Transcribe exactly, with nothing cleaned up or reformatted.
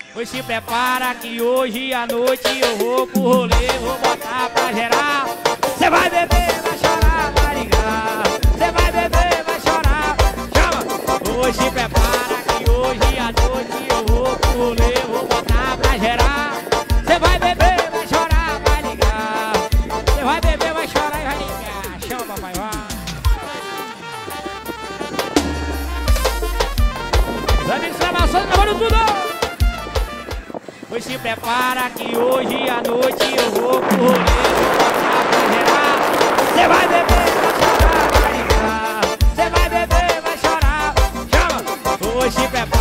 Pois se prepara que hoje à noite eu vou pro rolê, vou botar pra gerar. Cê vai beber, vai chorar, vai ligar. Cê vai beber, vai chorar. Chama! Pois se prepara que hoje à noite eu vou pro rolê, vou botar pra gerar. Cê vai beber, vai chorar, vai ligar. Cê vai beber, vai chorar e vai ligar. Chama, papai, vai. Os amigos gravações, gravando tudo! Pois se prepara que hoje à noite eu vou pro rolê, vou botar pra gerar. Cê vai beber, vai chorar, vai ligar. Cê vai beber, vai chorar. Chama! Pois se prepara